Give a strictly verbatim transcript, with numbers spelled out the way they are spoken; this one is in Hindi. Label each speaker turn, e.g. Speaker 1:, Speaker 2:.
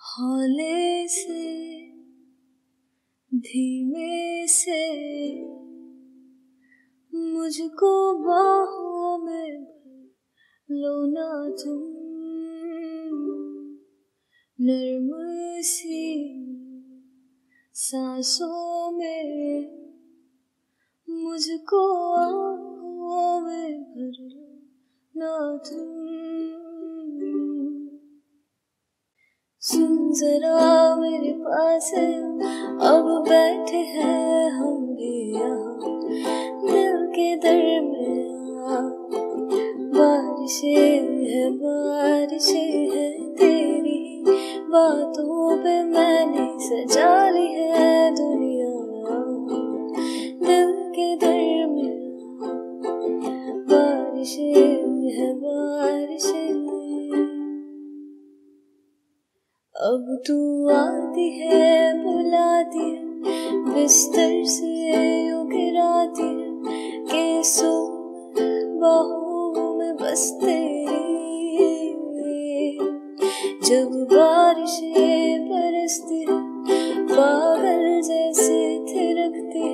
Speaker 1: हौले से धीमे से मुझको बाहों में भर लो ना तुम, नर्म सी सांसों में मुझको आँखों में भर लो ना तुम। सुन जरा मेरे पास अब बैठे हैं हम भी यहाँ दिल के दरमियाँ। बारिशें है बारिशें है तेरी बातों पे मैंने सजा ली है दुनिया। दिल के दरमियाँ बारिशें है बारिशें। अब तू आती है बुलाती है बिस्तर से यूं गिराती है कि सो बाहों में बस तेरी। जब बारिशें बरसती है पागल जैसे थिरकती